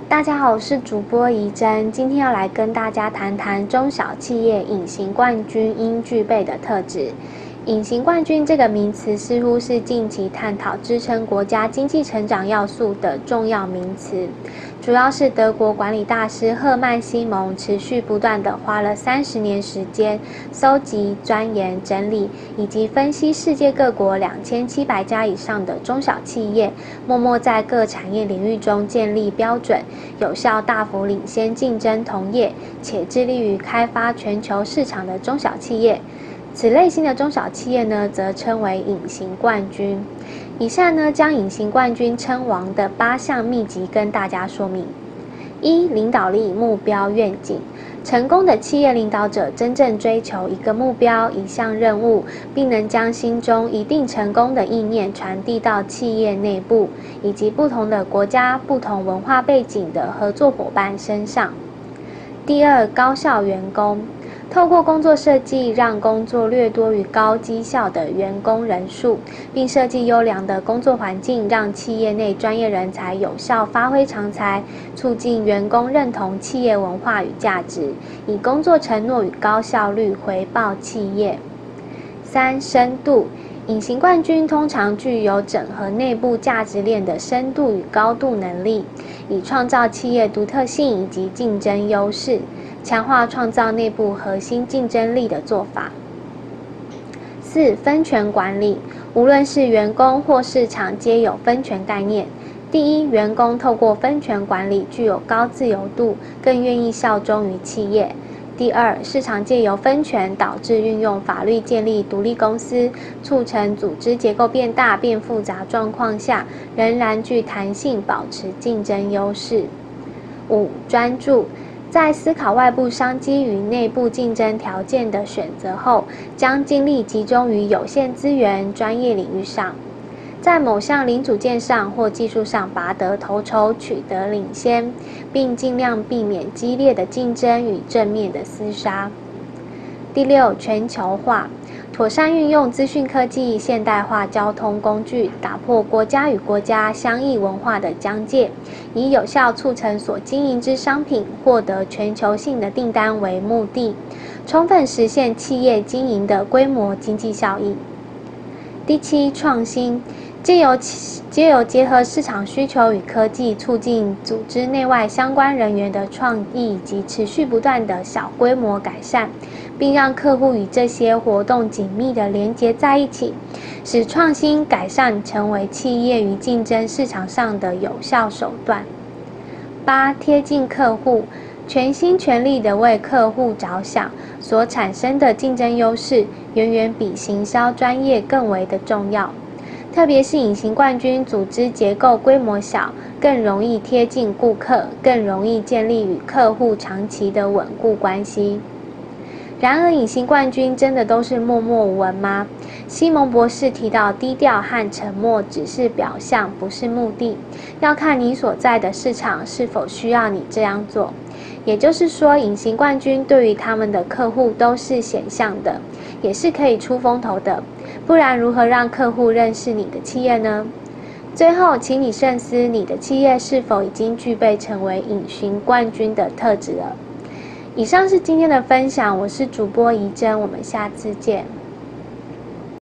大家好，我是主播怡珍，今天要来跟大家谈谈中小企业隐形冠军应具备的特质。隐形冠军这个名词似乎是近期探讨支撑国家经济成长要素的重要名词，主要是德国管理大师赫曼西蒙持续不断地花了30年时间，搜集、钻研、整理以及分析世界各国2700家以上的中小企业，默默在各产业领域中建立标准，有效大幅领先竞争同业，且致力于开发全球市场的中小企业。此类型的中小企业呢，则称为隐形冠军。以下呢，将隐形冠军称王的8项秘籍跟大家说明。1、领导力、目标、愿景。成功的企业领导者真正追求一个目标、一项任务，并能将心中一定成功的意念传递到企业内部，以及不同的国家、不同文化背景的合作伙伴身上。第2，高效员工。透过工作设计，让工作略多于高绩效的员工人数，并设计优良的工作环境，让企业内专业人才有效发挥长才，促进员工认同企业文化与价值，以工作承诺与高效率回报企业。3、深度。隐形冠军通常具有整合内部价值链的深度与高度能力，以创造企业独特性以及竞争优势，强化创造内部核心竞争力的做法。4、分权管理。无论是员工或市场皆有分权概念。第一，员工透过分权管理具有高自由度，更愿意效忠于企业。第二，市场借由分权导致运用法律建立独立公司，促成组织结构变大变复杂状况下，仍然具弹性，保持竞争优势。5、专注。在思考外部商机与内部竞争条件的选择后，将精力集中于有限资源、专业领域上，在某项零组件上或技术上拔得头筹，取得领先，并尽量避免激烈的竞争与正面的厮杀。第6，全球化。妥善运用资讯科技、现代化交通工具，打破国家与国家相异文化的疆界，以有效促成所经营之商品获得全球性的订单为目的，充分实现企业经营的规模经济效益。第7，创新。借由结合市场需求与科技，促进组织内外相关人员的创意及持续不断的小规模改善，并让客户与这些活动紧密地连结在一起，使创新改善成为企业与竞争市场上的有效手段。8、贴近客户。全心全力地为客户着想，所产生的竞争优势，远远比行销专业更为的重要。特别是隐形冠军组织结构规模小，更容易贴近顾客，更容易建立与客户长期的稳固关系。然而，隐形冠军真的都是默默无闻吗？西蒙博士提到，低调和沉默只是表象，不是目的，要看你所在的市场是否需要你这样做。也就是说，隐形冠军对于他们的客户都是显象的，也是可以出风头的，不然如何让客户认识你的企业呢？最后，请你慎思，你的企业是否已经具备成为隐形冠军的特质了。以上是今天的分享，我是主播怡珍，我们下次见。